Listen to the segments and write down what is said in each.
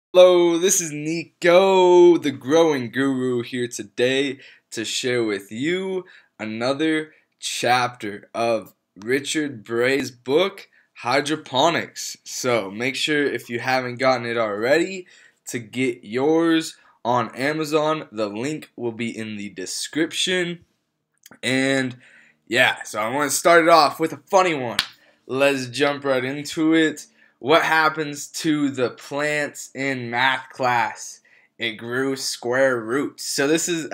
Hello, this is Nico, the growing guru, here today to share with you another chapter of Richard Bray's book, Hydroponics. So make sure, if you haven't gotten it already, to get yours on Amazon. The link will be in the description. And yeah, so I want to start it off with a funny one. Let's jump right into it. What happens to the plants in math class? It grew square roots. So this is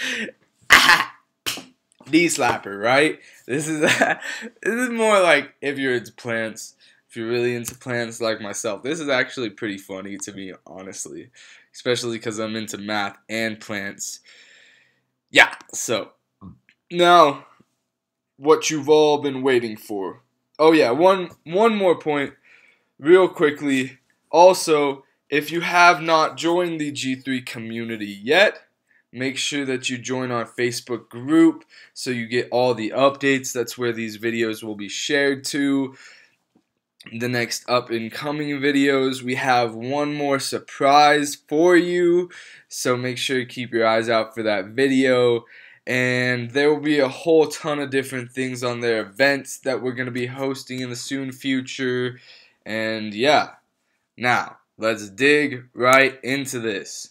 D-slapper, right? This is more like if you're into plants, if you're really into plants like myself. This is actually pretty funny to me, honestly, especially because I'm into math and plants. Yeah, so now what you've all been waiting for. Oh yeah, one more point. Real quickly, also, if you have not joined the G3 community yet, make sure that you join our Facebook group so you get all the updates. That's where these videos will be shared to. The next up and coming videos, we have one more surprise for you, so make sure you keep your eyes out for that video. And there will be a whole ton of different things on their events that we're going to be hosting in the soon future. And yeah, now let's dig right into this.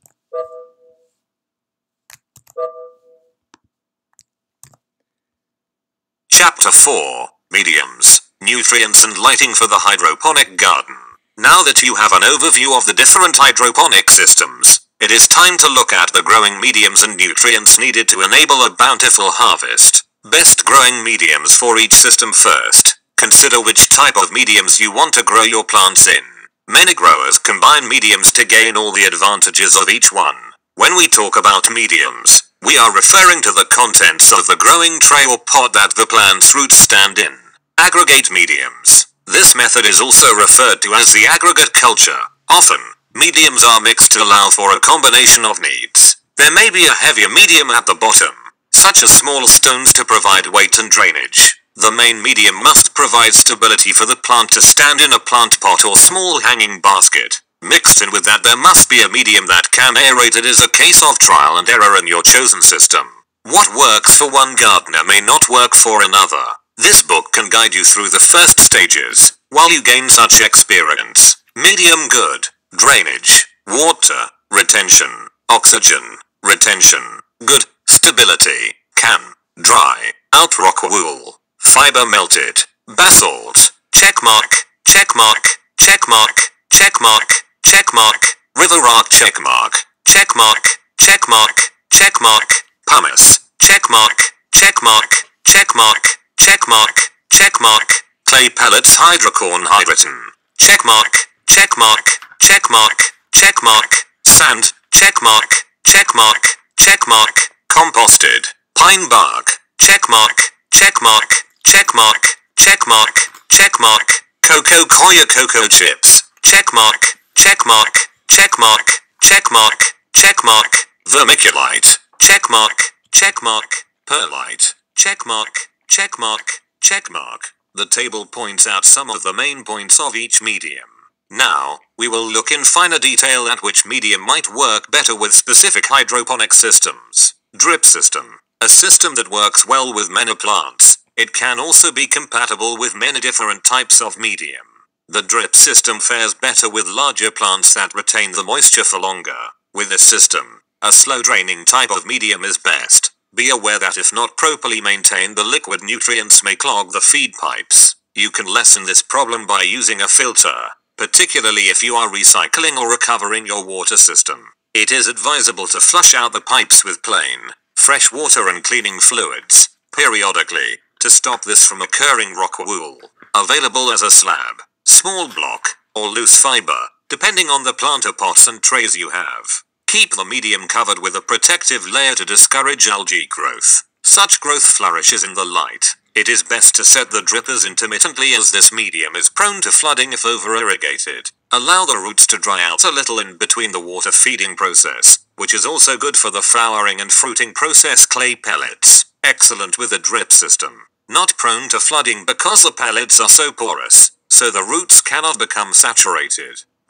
Chapter 4, Mediums, Nutrients and Lighting for the Hydroponic Garden. Now that you have an overview of the different hydroponic systems, it is time to look at the growing mediums and nutrients needed to enable a bountiful harvest. Best growing mediums for each system first. Consider which type of mediums you want to grow your plants in. Many growers combine mediums to gain all the advantages of each one. When we talk about mediums, we are referring to the contents of the growing tray or pot that the plant's roots stand in. Aggregate mediums. This method is also referred to as the aggregate culture. Often, mediums are mixed to allow for a combination of needs. There may be a heavier medium at the bottom, such as small stones to provide weight and drainage. The main medium must provide stability for the plant to stand in a plant pot or small hanging basket. Mixed in with that, there must be a medium that can aerate. It is a case of trial and error in your chosen system. What works for one gardener may not work for another. This book can guide you through the first stages, while you gain such experience. Medium good. Drainage. Water. Retention. Oxygen. Retention. Good. Stability. Can. Dry. Out rock wool. Fiber melted. Basalt. Checkmark. Checkmark. Checkmark. Checkmark. Checkmark. River rock. Checkmark. Checkmark. Checkmark. Checkmark. Pumice. Checkmark. Checkmark. Checkmark. Checkmark. Checkmark. Clay pellets. Hydrocorn hydroton. Checkmark. Checkmark. Checkmark. Checkmark. Sand. Checkmark. Checkmark. Checkmark. Composted. Pine bark. Checkmark. Checkmark. Checkmark. Checkmark. Checkmark. Cocoa coir cocoa chips. Checkmark. Checkmark. Checkmark. Checkmark. Checkmark. Vermiculite. Checkmark. Checkmark. Perlite. Checkmark. Checkmark. Checkmark. The table points out some of the main points of each medium. Now, we will look in finer detail at which medium might work better with specific hydroponic systems. Drip system. A system that works well with many plants. It can also be compatible with many different types of medium. The drip system fares better with larger plants that retain the moisture for longer. With this system, a slow draining type of medium is best. Be aware that if not properly maintained, the liquid nutrients may clog the feed pipes. You can lessen this problem by using a filter, particularly if you are recycling or recovering your water system. It is advisable to flush out the pipes with plain, fresh water and cleaning fluids, periodically, to stop this from occurring. Rock wool, available as a slab, small block, or loose fiber, depending on the planter pots and trays you have. Keep the medium covered with a protective layer to discourage algae growth. Such growth flourishes in the light. It is best to set the drippers intermittently, as this medium is prone to flooding if over-irrigated. Allow the roots to dry out a little in between the water feeding process, which is also good for the flowering and fruiting process. Clay pellets. Excellent with a drip system. Not prone to flooding because the pellets are so porous, so the roots cannot become saturated.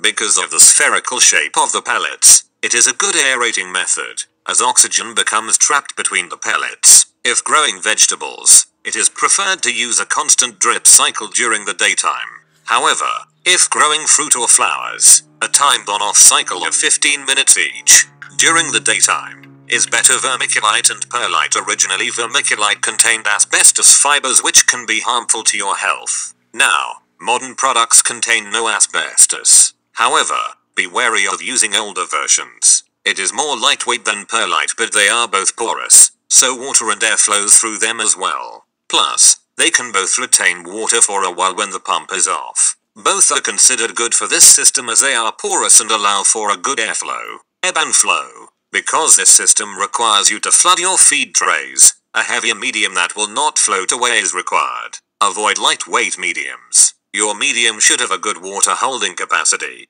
Because of the spherical shape of the pellets, it is a good aerating method, as oxygen becomes trapped between the pellets. If growing vegetables, it is preferred to use a constant drip cycle during the daytime. However, if growing fruit or flowers, a timed on-off cycle of 15 minutes each, during the daytime, is better. Vermiculite and perlite. Originally, vermiculite contained asbestos fibers which can be harmful to your health. Now, modern products contain no asbestos. However, be wary of using older versions. It is more lightweight than perlite, but they are both porous, so water and air flows through them as well. Plus, they can both retain water for a while when the pump is off. Both are considered good for this system as they are porous and allow for a good airflow, ebb and flow. Because this system requires you to flood your feed trays, a heavier medium that will not float away is required. Avoid lightweight mediums. Your medium should have a good water holding capacity,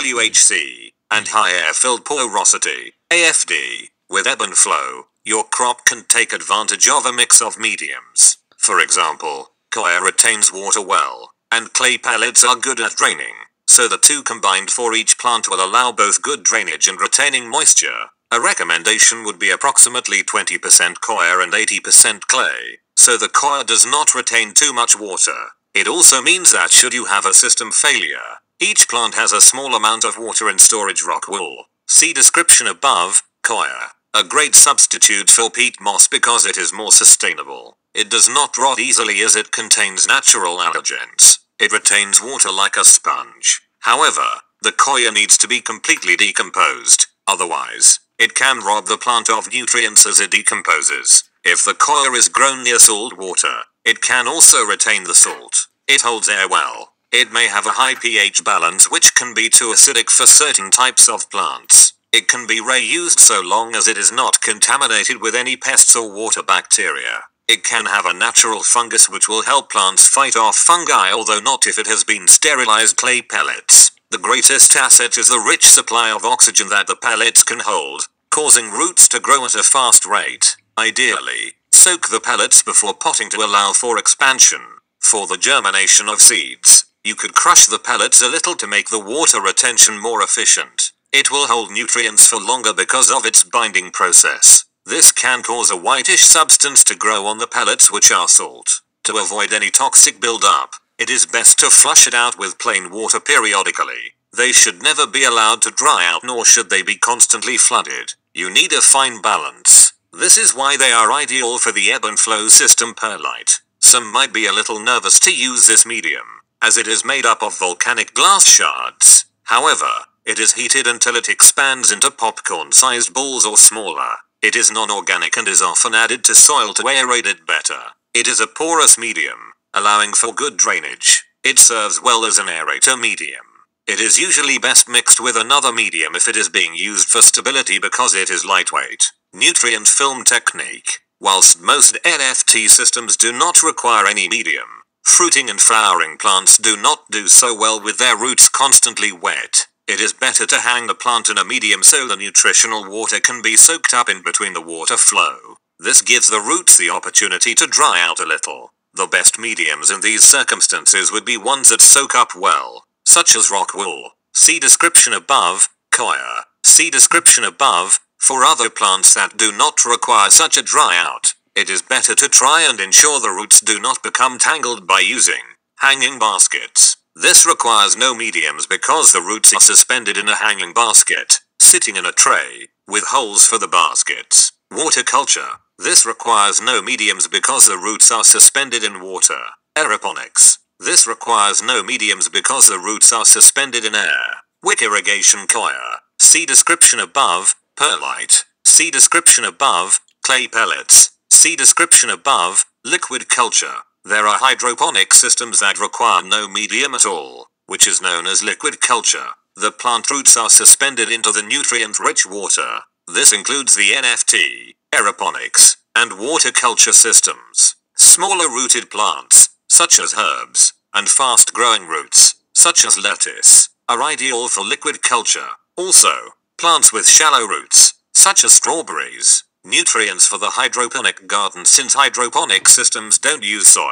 WHC, and high air-filled porosity, AFD. With ebb and flow, your crop can take advantage of a mix of mediums. For example, coir retains water well, and clay pellets are good at draining, so the two combined for each plant will allow both good drainage and retaining moisture. A recommendation would be approximately 20% coir and 80% clay, so the coir does not retain too much water. It also means that should you have a system failure, each plant has a small amount of water in storage. Rock wool. See description above. Coir. A great substitute for peat moss because it is more sustainable. It does not rot easily as it contains natural allergens. It retains water like a sponge. However, the coir needs to be completely decomposed, otherwise, it can rob the plant of nutrients as it decomposes. If the coir is grown near salt water, it can also retain the salt. It holds air well. It may have a high pH balance which can be too acidic for certain types of plants. It can be reused so long as it is not contaminated with any pests or water bacteria. It can have a natural fungus which will help plants fight off fungi, although not if it has been sterilized. Clay pellets. The greatest asset is the rich supply of oxygen that the pellets can hold, causing roots to grow at a fast rate. Ideally, soak the pellets before potting to allow for expansion. For the germination of seeds, you could crush the pellets a little to make the water retention more efficient. It will hold nutrients for longer because of its binding process. This can cause a whitish substance to grow on the pellets which are salt. To avoid any toxic buildup, it is best to flush it out with plain water periodically. They should never be allowed to dry out, nor should they be constantly flooded. You need a fine balance. This is why they are ideal for the ebb and flow system. Perlite. Some might be a little nervous to use this medium, as it is made up of volcanic glass shards. However, it is heated until it expands into popcorn-sized balls or smaller. It is non-organic and is often added to soil to aerate it better. It is a porous medium, allowing for good drainage. It serves well as an aerator medium. It is usually best mixed with another medium if it is being used for stability because it is lightweight. Nutrient film technique. Whilst most NFT systems do not require any medium, fruiting and flowering plants do not do so well with their roots constantly wet. It is better to hang the plant in a medium so the nutritional water can be soaked up in between the water flow. This gives the roots the opportunity to dry out a little. The best mediums in these circumstances would be ones that soak up well, such as rock wool. See description above. Coir. See description above. For other plants that do not require such a dry out, it is better to try and ensure the roots do not become tangled by using hanging baskets. This requires no mediums because the roots are suspended in a hanging basket, sitting in a tray, with holes for the baskets. Water culture. This requires no mediums because the roots are suspended in water. Aeroponics. This requires no mediums because the roots are suspended in air. Wick irrigation. Coir. See description above. Perlite. See description above. Clay pellets. See description above. Liquid culture. There are hydroponic systems that require no medium at all, which is known as liquid culture. The plant roots are suspended into the nutrient-rich water. This includes the NFT, aeroponics, and water culture systems. Smaller rooted plants, such as herbs, and fast-growing roots, such as lettuce, are ideal for liquid culture. Also, plants with shallow roots, such as strawberries, nutrients for the hydroponic garden. Since hydroponic systems don't use soil,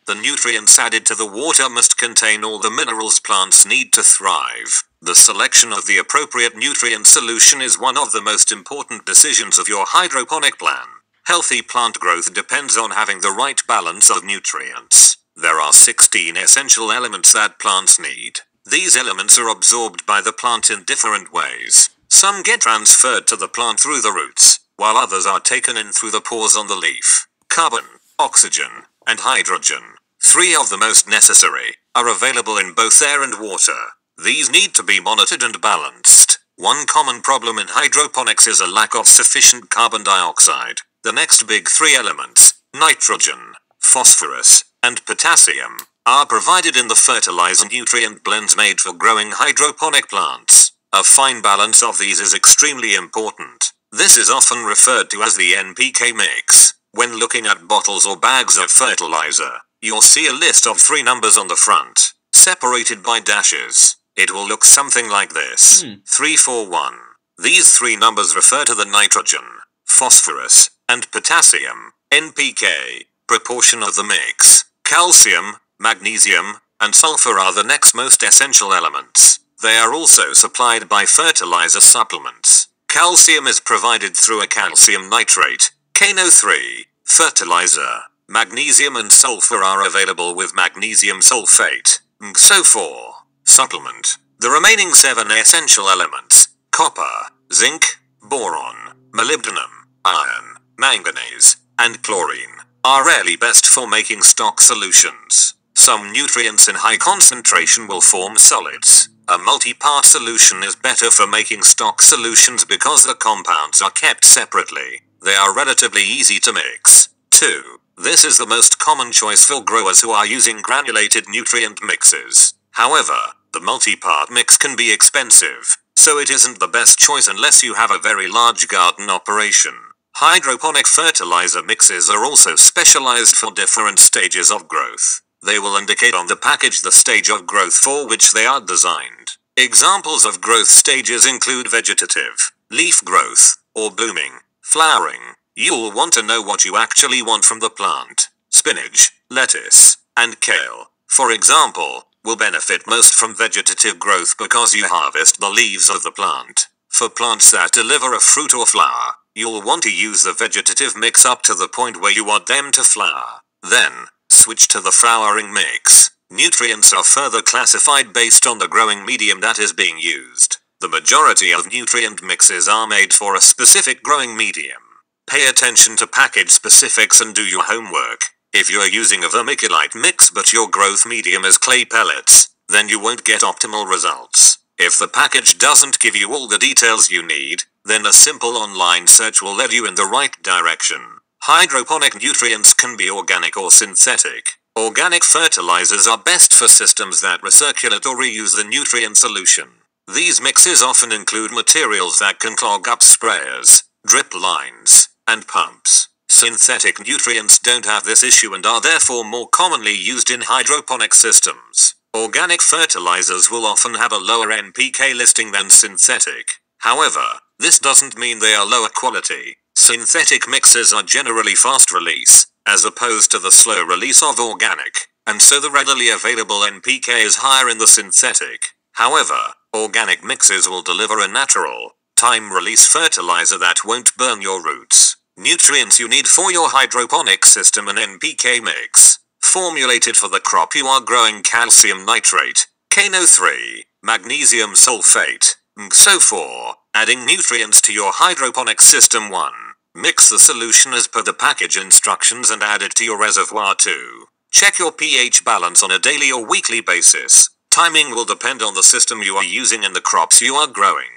The nutrients added to the water must contain all the minerals plants need to thrive. The selection of the appropriate nutrient solution is one of the most important decisions of your hydroponic plan. Healthy plant growth depends on having the right balance of nutrients. There are 16 essential elements that plants need. These elements are absorbed by the plant in different ways. Some get transferred to the plant through the roots, while others are taken in through the pores on the leaf. Carbon, oxygen, and hydrogen, 3 of the most necessary, are available in both air and water. These need to be monitored and balanced. One common problem in hydroponics is a lack of sufficient carbon dioxide. The next big 3 elements, nitrogen, phosphorus, and potassium, are provided in the fertilizer nutrient blends made for growing hydroponic plants. A fine balance of these is extremely important. This is often referred to as the NPK mix. When looking at bottles or bags of fertilizer, you'll see a list of 3 numbers on the front, separated by dashes. It will look something like this. 341. These 3 numbers refer to the nitrogen, phosphorus, and potassium, NPK, proportion of the mix. Calcium, magnesium, and sulfur are the next most essential elements. They are also supplied by fertilizer supplements. Calcium is provided through a calcium nitrate, KNO3, fertilizer. Magnesium and sulfur are available with magnesium sulfate, MgSO4, supplement. The remaining 7 essential elements, copper, zinc, boron, molybdenum, iron, manganese, and chlorine, are rarely best for making stock solutions. Some nutrients in high concentration will form solids. A multi-part solution is better for making stock solutions because the compounds are kept separately. They are relatively easy to mix. 2. This is the most common choice for growers who are using granulated nutrient mixes. However, the multi-part mix can be expensive, so it isn't the best choice unless you have a very large garden operation. Hydroponic fertilizer mixes are also specialized for different stages of growth. They will indicate on the package the stage of growth for which they are designed. Examples of growth stages include vegetative, leaf growth, or blooming, flowering. You'll want to know what you actually want from the plant. Spinach, lettuce, and kale, for example, will benefit most from vegetative growth because you harvest the leaves of the plant. For plants that deliver a fruit or flower, you'll want to use the vegetative mix up to the point where you want them to flower. Then, switch to the flowering mix. Nutrients are further classified based on the growing medium that is being used. The majority of nutrient mixes are made for a specific growing medium. Pay attention to package specifics and do your homework. If you're using a vermiculite mix but your growth medium is clay pellets, then you won't get optimal results. If the package doesn't give you all the details you need, then a simple online search will lead you in the right direction. Hydroponic nutrients can be organic or synthetic. Organic fertilizers are best for systems that recirculate or reuse the nutrient solution. These mixes often include materials that can clog up sprayers, drip lines, and pumps. Synthetic nutrients don't have this issue and are therefore more commonly used in hydroponic systems. Organic fertilizers will often have a lower NPK listing than synthetic. However, this doesn't mean they are lower quality. Synthetic mixes are generally fast release, as opposed to the slow release of organic, and so the readily available NPK is higher in the synthetic. However, organic mixes will deliver a natural, time-release fertilizer that won't burn your roots. Nutrients you need for your hydroponic system: an NPK mix, formulated for the crop you are growing: calcium nitrate, KNO3, magnesium sulfate, MgSO4. Adding nutrients to your hydroponic system: 1. Mix the solution as per the package instructions and add it to your reservoir. 2. Check your pH balance on a daily or weekly basis. Timing will depend on the system you are using and the crops you are growing.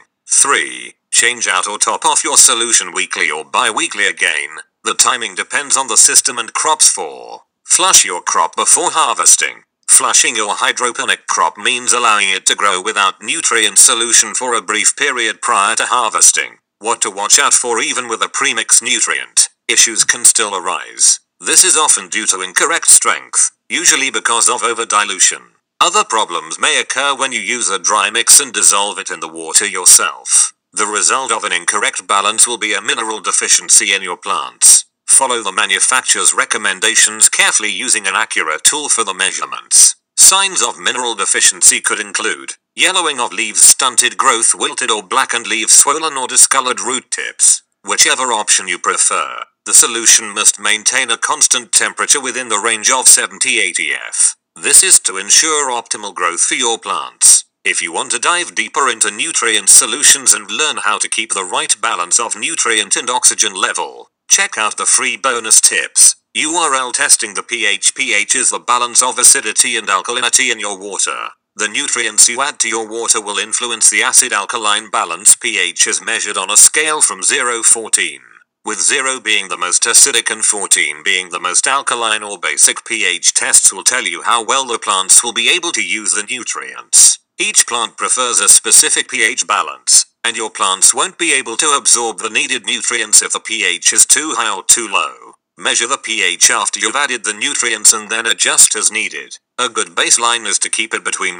3. Change out or top off your solution weekly or bi-weekly again. The timing depends on the system and crops. 4. Flush your crop before harvesting. Flushing your hydroponic crop means allowing it to grow without nutrient solution for a brief period prior to harvesting. What to watch out for: even with a premixed nutrient, issues can still arise. This is often due to incorrect strength, usually because of overdilution. Other problems may occur when you use a dry mix and dissolve it in the water yourself. The result of an incorrect balance will be a mineral deficiency in your plants. Follow the manufacturer's recommendations carefully using an accurate tool for the measurements. Signs of mineral deficiency could include yellowing of leaves, stunted growth, wilted or blackened leaves, swollen or discolored root tips. Whichever option you prefer, the solution must maintain a constant temperature within the range of 70-80 F. This is to ensure optimal growth for your plants. If you want to dive deeper into nutrient solutions and learn how to keep the right balance of nutrient and oxygen level, check out the free bonus tips. URL testing the pH. pH is the balance of acidity and alkalinity in your water. The nutrients you add to your water will influence the acid-alkaline balance. pH is measured on a scale from 0-14, with 0 being the most acidic and 14 being the most alkaline or basic. pH tests will tell you how well the plants will be able to use the nutrients. Each plant prefers a specific pH balance, and your plants won't be able to absorb the needed nutrients if the pH is too high or too low. Measure the pH after you've added the nutrients and then adjust as needed. A good baseline is to keep it between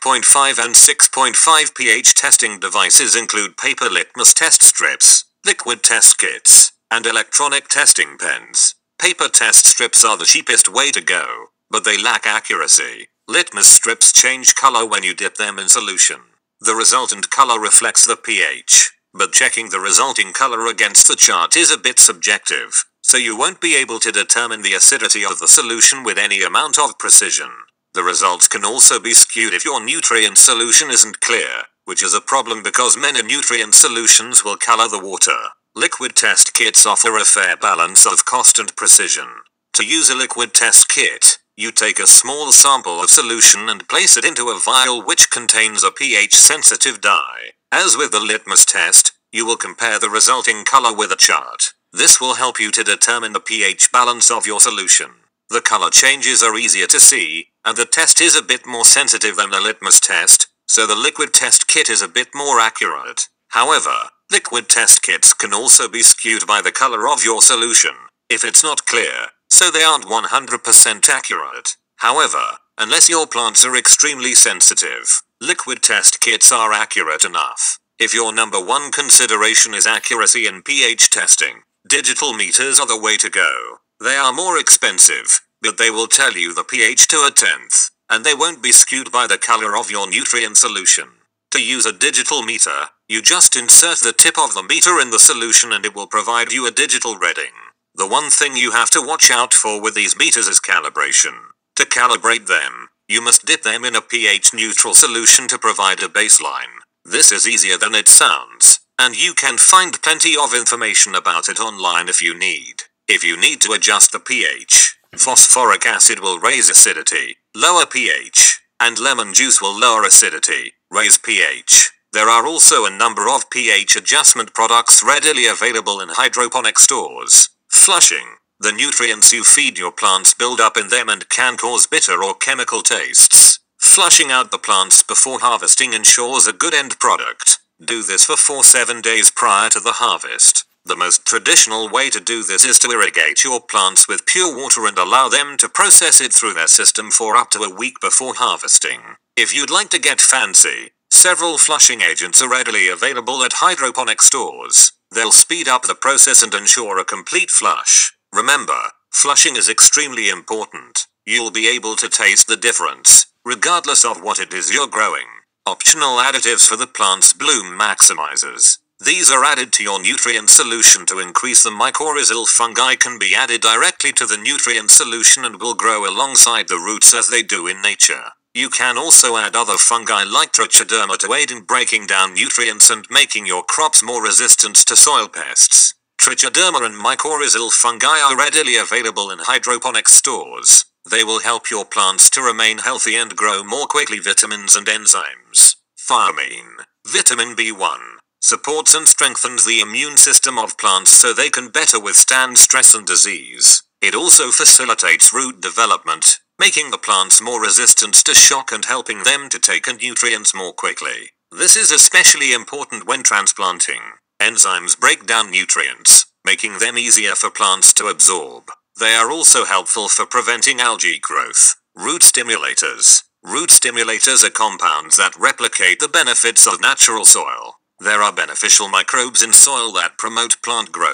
5.5 and 6.5. pH testing devices include paper litmus test strips, liquid test kits, and electronic testing pens. Paper test strips are the cheapest way to go, but they lack accuracy. Litmus strips change color when you dip them in solution. The resultant color reflects the pH, but checking the resulting color against the chart is a bit subjective, so you won't be able to determine the acidity of the solution with any amount of precision. The results can also be skewed if your nutrient solution isn't clear, which is a problem because many nutrient solutions will color the water. Liquid test kits offer a fair balance of cost and precision. To use a liquid test kit, you take a small sample of solution and place it into a vial which contains a pH-sensitive dye. As with the litmus test, you will compare the resulting color with a chart. This will help you to determine the pH balance of your solution. The color changes are easier to see, and the test is a bit more sensitive than the litmus test, so the liquid test kit is a bit more accurate. However, liquid test kits can also be skewed by the color of your solution, if it's not clear, so they aren't 100% accurate. However, unless your plants are extremely sensitive, liquid test kits are accurate enough. If your number one consideration is accuracy in pH testing, digital meters are the way to go. They are more expensive, but they will tell you the pH to a tenth, and they won't be skewed by the color of your nutrient solution. To use a digital meter, you just insert the tip of the meter in the solution and it will provide you a digital reading. The one thing you have to watch out for with these meters is calibration. To calibrate them, you must dip them in a pH-neutral solution to provide a baseline. This is easier than it sounds, and you can find plenty of information about it online if you need. If you need to adjust the pH, phosphoric acid will raise acidity, lower pH, and lemon juice will lower acidity, raise pH. There are also a number of pH adjustment products readily available in hydroponic stores. Flushing. The nutrients you feed your plants build up in them and can cause bitter or chemical tastes. Flushing out the plants before harvesting ensures a good end product. Do this for 4-7 days prior to the harvest. The most traditional way to do this is to irrigate your plants with pure water and allow them to process it through their system for up to a week before harvesting. If you'd like to get fancy, several flushing agents are readily available at hydroponic stores. They'll speed up the process and ensure a complete flush. Remember, flushing is extremely important. You'll be able to taste the difference, regardless of what it is you're growing. Optional additives for the plant's bloom maximizers. These are added to your nutrient solution to increase the mycorrhizal fungi can be added directly to the nutrient solution and will grow alongside the roots as they do in nature. You can also add other fungi like Trichoderma to aid in breaking down nutrients and making your crops more resistant to soil pests. Trichoderma and mycorrhizal fungi are readily available in hydroponic stores. They will help your plants to remain healthy and grow more quickly. Vitamins and enzymes. Thiamine. Vitamin B1 supports and strengthens the immune system of plants so they can better withstand stress and disease. It also facilitates root development, making the plants more resistant to shock and helping them to take in nutrients more quickly. This is especially important when transplanting. Enzymes break down nutrients, making them easier for plants to absorb. They are also helpful for preventing algae growth. Root stimulators. Root stimulators are compounds that replicate the benefits of natural soil. There are beneficial microbes in soil that promote plant growth.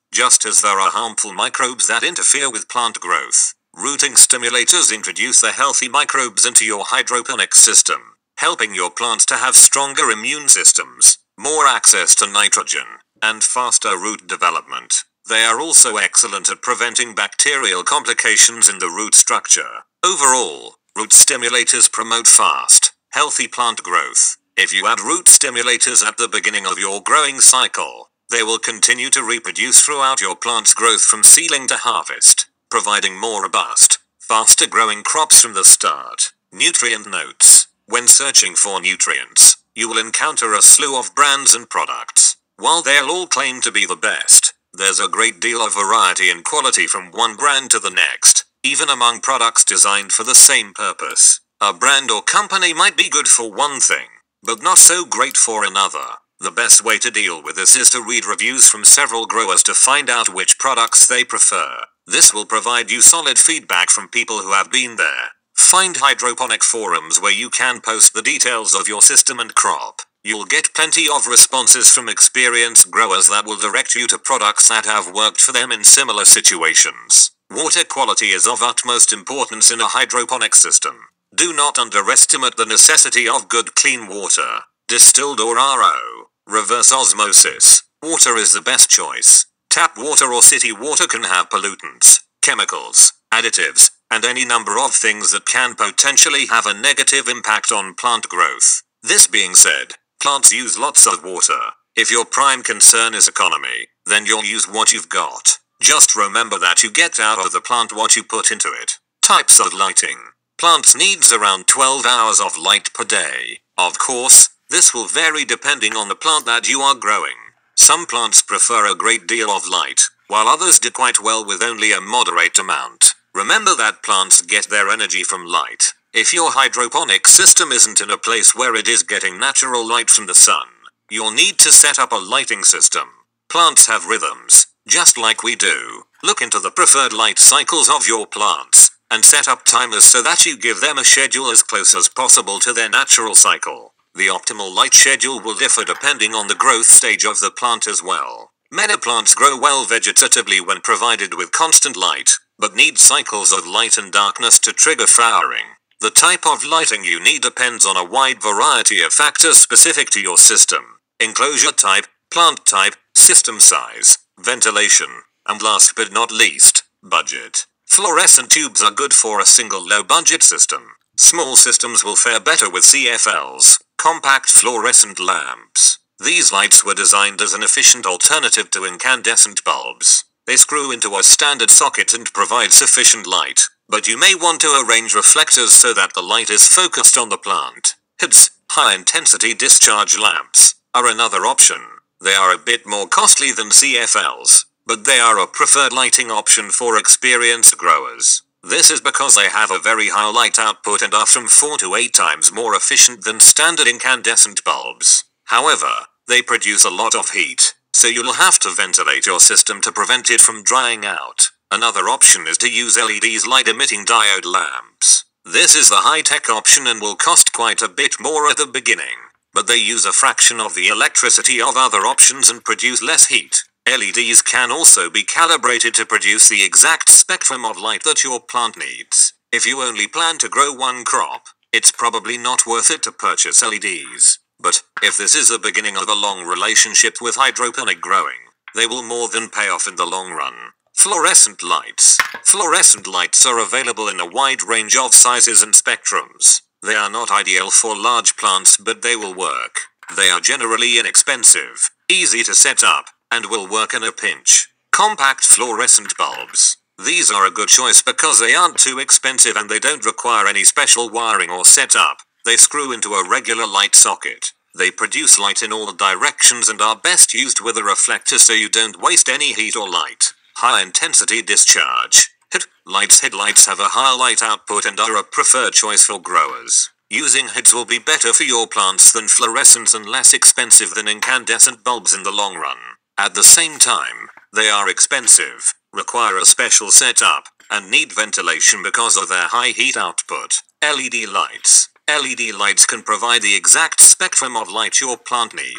just as there are harmful microbes that interfere with plant growth. Rooting stimulators introduce the healthy microbes into your hydroponics system, helping your plants to have stronger immune systems, more access to nitrogen, and faster root development. They are also excellent at preventing bacterial complications in the root structure. Overall, root stimulators promote fast, healthy plant growth. If you add root stimulators at the beginning of your growing cycle, they will continue to reproduce throughout your plant's growth from seedling to harvest, providing more robust, faster growing crops from the start. Nutrient notes. When searching for nutrients, you will encounter a slew of brands and products. While they'll all claim to be the best, there's a great deal of variety and quality from one brand to the next, even among products designed for the same purpose. A brand or company might be good for one thing, but not so great for another. The best way to deal with this is to read reviews from several growers to find out which products they prefer. This will provide you solid feedback from people who have been there. Find hydroponic forums where you can post the details of your system and crop. You'll get plenty of responses from experienced growers that will direct you to products that have worked for them in similar situations. Water quality is of utmost importance in a hydroponic system. Do not underestimate the necessity of good clean water, distilled or RO. Reverse osmosis. Water is the best choice. Tap water or city water can have pollutants, chemicals, additives, and any number of things that can potentially have a negative impact on plant growth. This being said, plants use lots of water. If your prime concern is economy, then you'll use what you've got. Just remember that you get out of the plant what you put into it. Types of lighting. Plants needs around 12 hours of light per day. Of course, this will vary depending on the plant that you are growing. Some plants prefer a great deal of light, while others do quite well with only a moderate amount. Remember that plants get their energy from light. If your hydroponic system isn't in a place where it is getting natural light from the sun, you'll need to set up a lighting system. Plants have rhythms, just like we do. Look into the preferred light cycles of your plants, and set up timers so that you give them a schedule as close as possible to their natural cycle. The optimal light schedule will differ depending on the growth stage of the plant as well. Many plants grow well vegetatively when provided with constant light, but need cycles of light and darkness to trigger flowering. The type of lighting you need depends on a wide variety of factors specific to your system. Enclosure type, plant type, system size, ventilation, and last but not least, budget. Fluorescent tubes are good for a single low-budget system. Small systems will fare better with CFLs, compact fluorescent lamps. These lights were designed as an efficient alternative to incandescent bulbs. They screw into a standard socket and provide sufficient light, but you may want to arrange reflectors so that the light is focused on the plant. HIDs, high-intensity discharge lamps, are another option. They are a bit more costly than CFLs, but they are a preferred lighting option for experienced growers. This is because they have a very high light output and are from 4 to 8 times more efficient than standard incandescent bulbs. However, they produce a lot of heat, so you'll have to ventilate your system to prevent it from drying out. Another option is to use LEDs, light-emitting diode lamps. This is the high-tech option and will cost quite a bit more at the beginning, but they use a fraction of the electricity of other options and produce less heat. LEDs can also be calibrated to produce the exact spectrum of light that your plant needs. If you only plan to grow one crop, it's probably not worth it to purchase LEDs. But if this is the beginning of a long relationship with hydroponic growing, they will more than pay off in the long run. Fluorescent lights. Fluorescent lights are available in a wide range of sizes and spectrums. They are not ideal for large plants, but they will work. They are generally inexpensive, easy to set up, and will work in a pinch. Compact fluorescent bulbs. These are a good choice because they aren't too expensive and they don't require any special wiring or setup. They screw into a regular light socket. They produce light in all directions and are best used with a reflector so you don't waste any heat or light. High-intensity discharge. Headlights have a high light output and are a preferred choice for growers. Using HIDs will be better for your plants than fluorescents and less expensive than incandescent bulbs in the long run. At the same time, they are expensive, require a special setup, and need ventilation because of their high heat output. LED lights. LED lights can provide the exact spectrum of light your plant needs.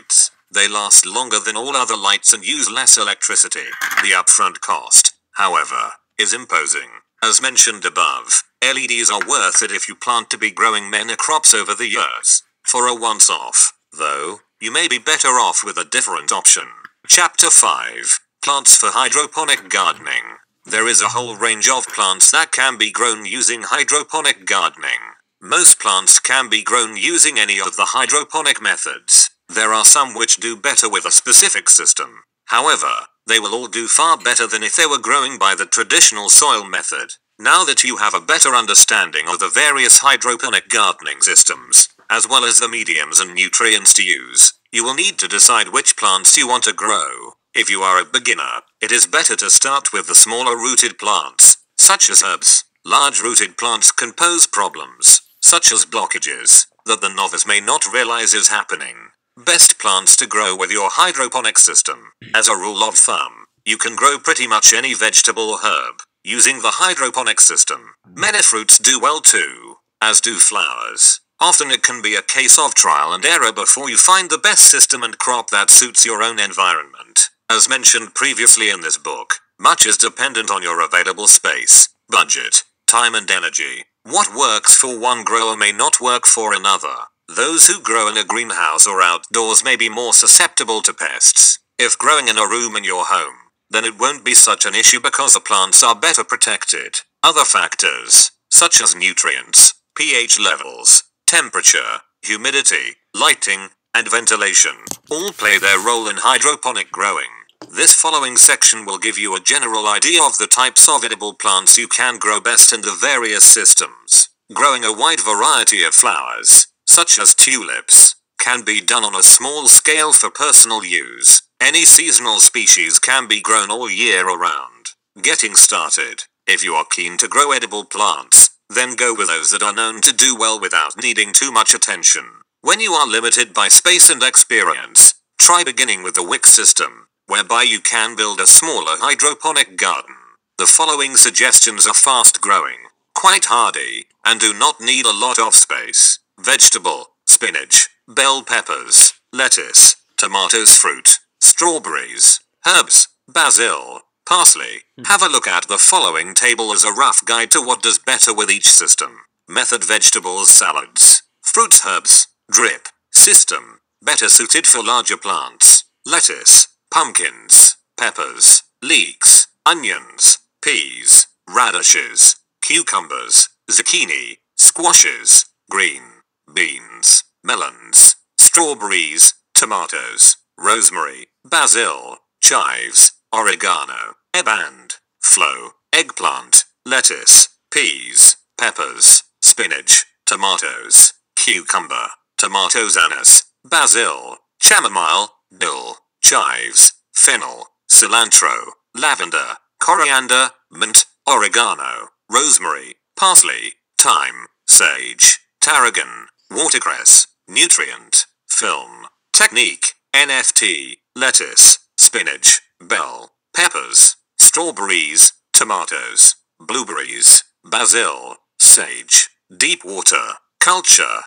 They last longer than all other lights and use less electricity. The upfront cost, however, is imposing. As mentioned above, LEDs are worth it if you plan to be growing many crops over the years. For a once-off, though, you may be better off with a different option. Chapter 5. Plants for Hydroponic Gardening. There is a whole range of plants that can be grown using hydroponic gardening. Most plants can be grown using any of the hydroponic methods. There are some which do better with a specific system. However, they will all do far better than if they were growing by the traditional soil method. Now that you have a better understanding of the various hydroponic gardening systems, as well as the mediums and nutrients to use, you will need to decide which plants you want to grow. If you are a beginner, it is better to start with the smaller rooted plants, such as herbs. Large rooted plants can pose problems, such as blockages, that the novice may not realize is happening. Best plants to grow with your hydroponic system. As a rule of thumb, you can grow pretty much any vegetable or herb using the hydroponic system. Many fruits do well too, as do flowers. Often it can be a case of trial and error before you find the best system and crop that suits your own environment. As mentioned previously in this book, much is dependent on your available space, budget, time and energy. What works for one grower may not work for another. Those who grow in a greenhouse or outdoors may be more susceptible to pests. If growing in a room in your home, then it won't be such an issue because the plants are better protected. Other factors, such as nutrients, pH levels, temperature, humidity, lighting, and ventilation, all play their role in hydroponic growing. This following section will give you a general idea of the types of edible plants you can grow best in the various systems. Growing a wide variety of flowers, such as tulips, can be done on a small scale for personal use. Any seasonal species can be grown all year around. Getting started. If you are keen to grow edible plants, then go with those that are known to do well without needing too much attention. When you are limited by space and experience, try beginning with the wick system, whereby you can build a smaller hydroponic garden. The following suggestions are fast growing, quite hardy, and do not need a lot of space. Vegetable, spinach, bell peppers, lettuce, tomatoes, fruit, strawberries, herbs, basil, parsley. Have a look at the following table as a rough guide to what does better with each system. Method: vegetables, salads, fruits, herbs, drip system, better suited for larger plants. Lettuce, pumpkins, peppers, leeks, onions, peas, radishes, cucumbers, zucchini, squashes, green beans, melons, strawberries, tomatoes, rosemary, basil, chives, oregano, and flo, eggplant, lettuce, peas, peppers, spinach, tomatoes, cucumber, tomatoes, anise, basil, chamomile, dill, chives, fennel, cilantro, lavender, coriander, mint, oregano, rosemary, parsley, thyme, sage, tarragon, watercress, nutrient, film, technique, NFT, lettuce, spinach, bell peppers, strawberries, tomatoes, blueberries, basil, sage, deep water, culture,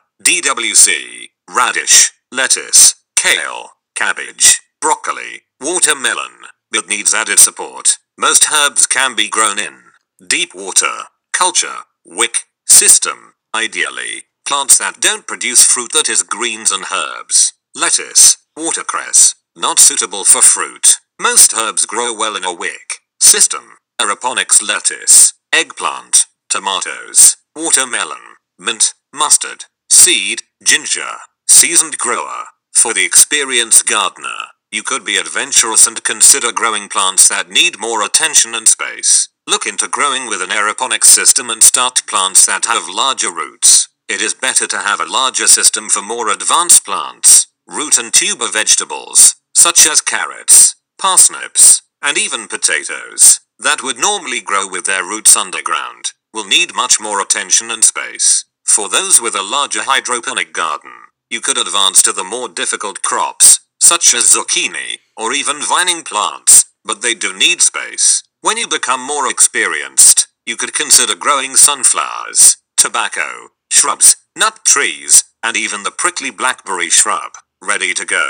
DWC, radish, lettuce, kale, cabbage, broccoli, watermelon, but needs added support. Most herbs can be grown in deep water, culture, wick system, ideally. Plants that don't produce fruit, that is greens and herbs. Lettuce, watercress, not suitable for fruit. Most herbs grow well in a wick system. Aeroponics: lettuce, eggplant, tomatoes, watermelon, mint, mustard, seed, ginger. Seasoned grower. For the experienced gardener, you could be adventurous and consider growing plants that need more attention and space. Look into growing with an aeroponics system and start plants that have larger roots. It is better to have a larger system for more advanced plants. Root and tuber vegetables, such as carrots, parsnips, and even potatoes, that would normally grow with their roots underground, will need much more attention and space. For those with a larger hydroponic garden, you could advance to the more difficult crops, such as zucchini, or even vining plants, but they do need space. When you become more experienced, you could consider growing sunflowers, tobacco, shrubs, nut trees, and even the prickly blackberry shrub. Ready to go.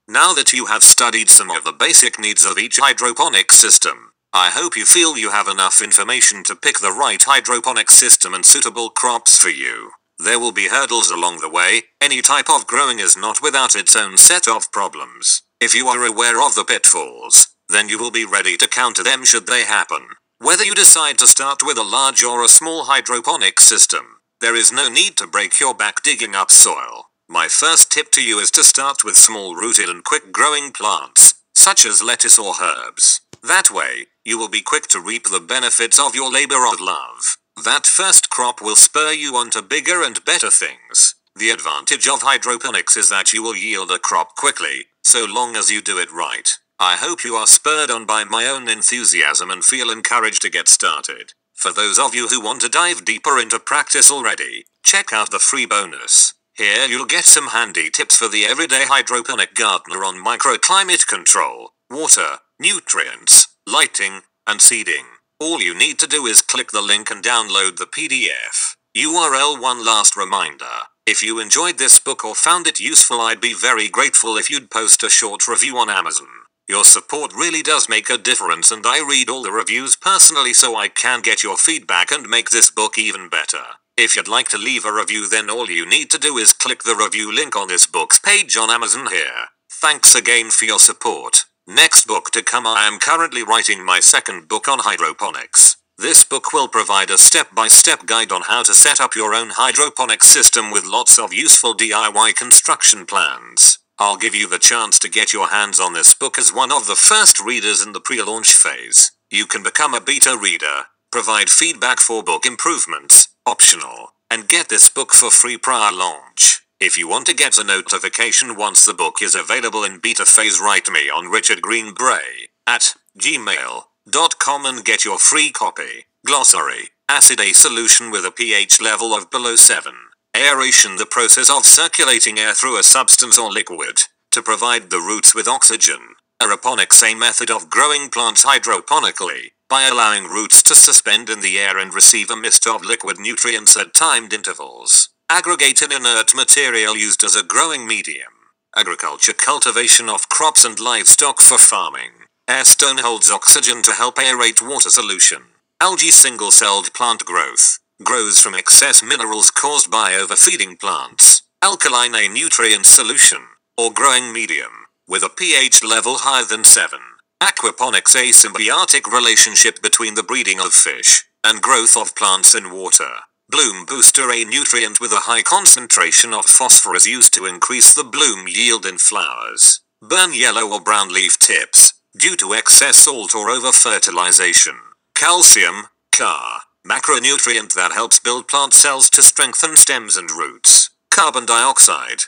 Now that you have studied some of the basic needs of each hydroponic system, I hope you feel you have enough information to pick the right hydroponic system and suitable crops for you. There will be hurdles along the way. Any type of growing is not without its own set of problems. If you are aware of the pitfalls, then you will be ready to counter them should they happen. Whether you decide to start with a large or a small hydroponic system, there is no need to break your back digging up soil. My first tip to you is to start with small rooted and quick growing plants, such as lettuce or herbs. That way, you will be quick to reap the benefits of your labor of love. That first crop will spur you on to bigger and better things. The advantage of hydroponics is that you will yield a crop quickly, so long as you do it right. I hope you are spurred on by my own enthusiasm and feel encouraged to get started. For those of you who want to dive deeper into practice already, check out the free bonus. Here you'll get some handy tips for the everyday hydroponic gardener on microclimate control, water, nutrients, lighting, and seeding. All you need to do is click the link and download the PDF. URL. One last reminder. If you enjoyed this book or found it useful, I'd be very grateful if you'd post a short review on Amazon. Your support really does make a difference, and I read all the reviews personally so I can get your feedback and make this book even better. If you'd like to leave a review, then all you need to do is click the review link on this book's page on Amazon here. Thanks again for your support. Next book to come. I am currently writing my second book on hydroponics. This book will provide a step-by-step guide on how to set up your own hydroponic system with lots of useful DIY construction plans. I'll give you the chance to get your hands on this book as one of the first readers in the pre-launch phase. You can become a beta reader, provide feedback for book improvements, optional, and get this book for free prior launch. If you want to get a notification once the book is available in beta phase, write me on richardgreenbray@gmail.com and get your free copy. Glossary: acid, a solution with a pH level of below 7. Aeration, the process of circulating air through a substance or liquid to provide the roots with oxygen. Aeroponics, a method of growing plants hydroponically by allowing roots to suspend in the air and receive a mist of liquid nutrients at timed intervals. Aggregated inert material used as a growing medium. Agriculture, cultivation of crops and livestock for farming. Air stone holds oxygen to help aerate water solution. Algae, single-celled plant growth. Grows from excess minerals caused by overfeeding plants. Alkaline, a nutrient solution, or growing medium, with a pH level higher than 7. Aquaponics, a symbiotic relationship between the breeding of fish and growth of plants in water. Bloom booster, a nutrient with a high concentration of phosphorus used to increase the bloom yield in flowers. Burn yellow or brown leaf tips, due to excess salt or over-fertilization. Calcium, Ca. Macronutrient that helps build plant cells to strengthen stems and roots. Carbon dioxide,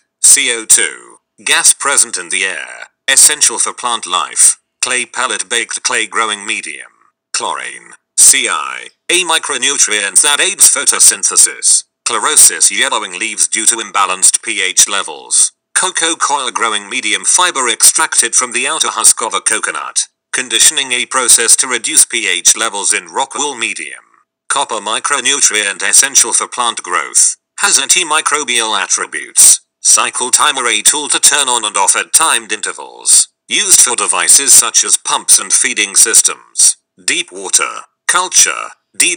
CO2, gas present in the air, essential for plant life. Clay pellet, baked clay growing medium. Chlorine, Ci, a micronutrient that aids photosynthesis. Chlorosis, yellowing leaves due to imbalanced pH levels. Cocoa coir, growing medium, fiber extracted from the outer husk of a coconut. Conditioning, a process to reduce pH levels in rock wool medium. Copper, micronutrient essential for plant growth. Has antimicrobial attributes. Cycle timer, a tool to turn on and off at timed intervals. Used for devices such as pumps and feeding systems. Deep water culture,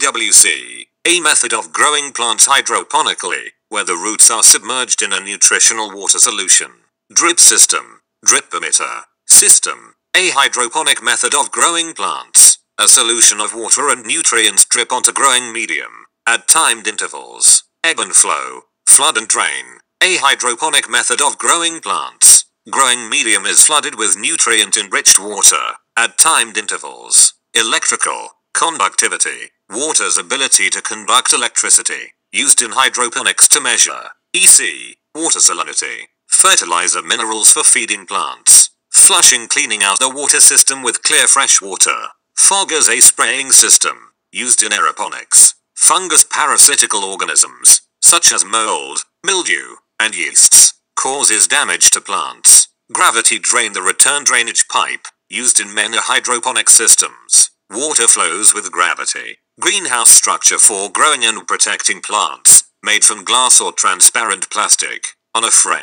DWC, a method of growing plants hydroponically, where the roots are submerged in a nutritional water solution. Drip system, drip emitter system, a hydroponic method of growing plants. A solution of water and nutrients drip onto growing medium at timed intervals. Ebb and flow, flood and drain, a hydroponic method of growing plants. Growing medium is flooded with nutrient-enriched water at timed intervals. Electrical conductivity, water's ability to conduct electricity, used in hydroponics to measure EC, water salinity. Fertilizer, minerals for feeding plants. Flushing, cleaning out the water system with clear fresh water. Foggers, a spraying system, used in aeroponics. Fungus, parasitical organisms, such as mold, mildew, and yeasts, causes damage to plants. Gravity drain, the return drainage pipe, used in many hydroponic systems. Water flows with gravity. Greenhouse structure for growing and protecting plants, made from glass or transparent plastic, on a frame.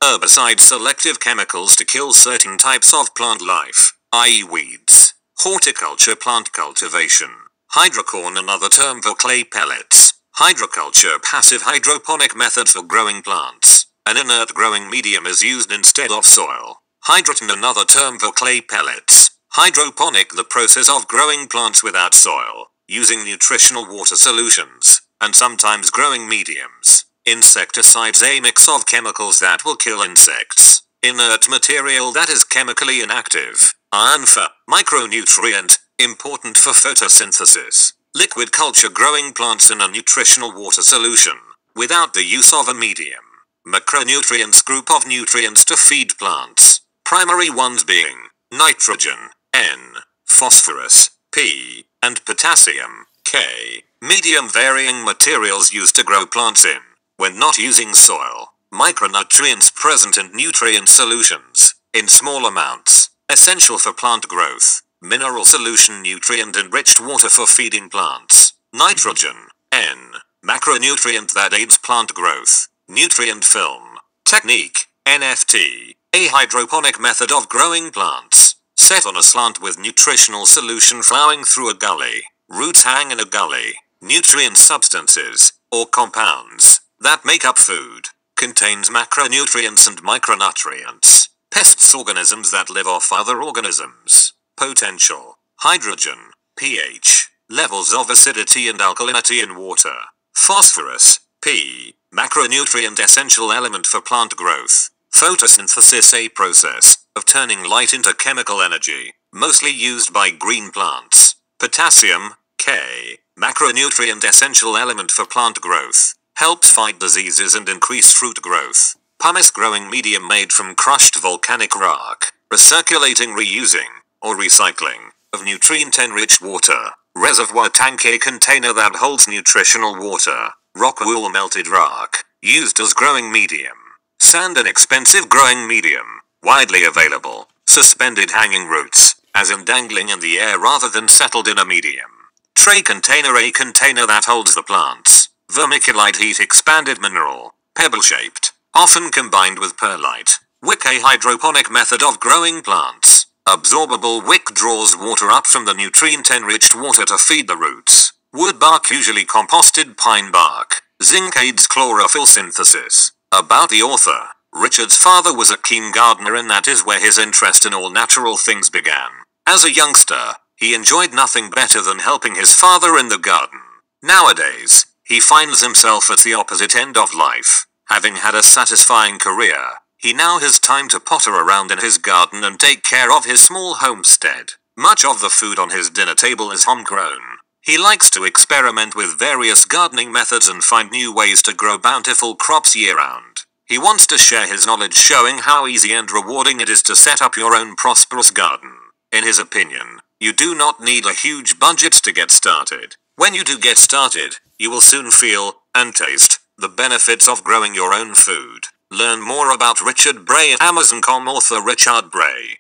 Herbicide selective chemicals to kill certain types of plant life, i.e. weeds. Horticulture plant cultivation. Hydrocorn, another term for clay pellets. Hydroculture, passive hydroponic method for growing plants. An inert growing medium is used instead of soil. Hydroton, another term for clay pellets. Hydroponic, the process of growing plants without soil, using nutritional water solutions, and sometimes growing mediums. Insecticides, a mix of chemicals that will kill insects. Inert material that is chemically inactive. Iron for micronutrient, important for photosynthesis. Liquid culture, growing plants in a nutritional water solution, without the use of a medium. Macronutrients, group of nutrients to feed plants. Primary ones being nitrogen, N, phosphorus, P, and potassium, K. Medium, varying materials used to grow plants in, when not using soil. Micronutrients present in nutrient solutions, in small amounts, essential for plant growth. Mineral solution, nutrient-enriched water for feeding plants. Nitrogen, N, macronutrient that aids plant growth. Nutrient film. Technique, NFT, a hydroponic method of growing plants. Set on a slant with nutritional solution flowing through a gully. Roots hang in a gully. Nutrient substances, or compounds, that make up food. Contains macronutrients and micronutrients. Pests, organisms that live off other organisms. Potential. Hydrogen, pH, levels of acidity and alkalinity in water. Phosphorus, P, macronutrient essential element for plant growth. Photosynthesis, a process of turning light into chemical energy, mostly used by green plants. Potassium, K, macronutrient essential element for plant growth, helps fight diseases and increase fruit growth. Pumice, growing medium made from crushed volcanic rock. Recirculating, reusing, or recycling, of nutrient-enriched water. Reservoir tank, a container that holds nutritional water. Rock wool, melted rock, used as growing medium. Sand, an expensive growing medium, widely available. Suspended hanging roots, as in dangling in the air rather than settled in a medium. Tray container, a container that holds the plants. Vermiculite, heat expanded mineral, pebble-shaped, often combined with perlite. Wick, a hydroponic method of growing plants. Absorbable wick draws water up from the nutrient-enriched water to feed the roots. Wood bark, usually composted pine bark. Zinc aids chlorophyll synthesis. About the author. Richard's father was a keen gardener, and that is where his interest in all natural things began. As a youngster, he enjoyed nothing better than helping his father in the garden. Nowadays, he finds himself at the opposite end of life. Having had a satisfying career, he now has time to potter around in his garden and take care of his small homestead. Much of the food on his dinner table is homegrown. He likes to experiment with various gardening methods and find new ways to grow bountiful crops year-round. He wants to share his knowledge, showing how easy and rewarding it is to set up your own prosperous garden. In his opinion, you do not need a huge budget to get started. When you do get started, you will soon feel, and taste, the benefits of growing your own food. Learn more about Richard Bray at Amazon.com. Author Richard Bray.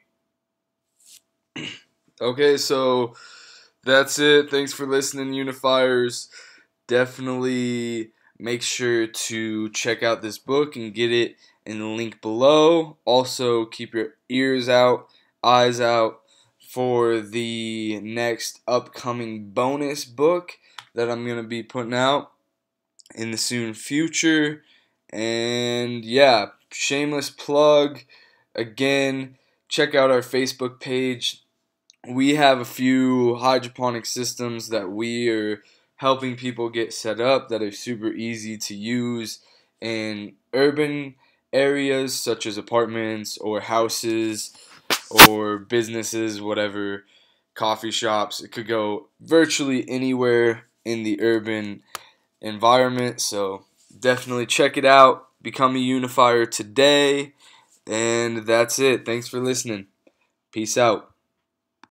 Okay, so that's it. Thanks for listening, Unifiers. Definitely make sure to check out this book and get it in the link below. Also, keep your ears out, eyes out for the next upcoming bonus book that I'm going to be putting out in the soon future. And yeah, shameless plug. Again, check out our Facebook page. We have a few hydroponic systems that we are helping people get set up that are super easy to use in urban areas such as apartments or houses or businesses, whatever, coffee shops. It could go virtually anywhere in the urban environment. So definitely check it out. Become a Unifier today. And that's it. Thanks for listening. Peace out.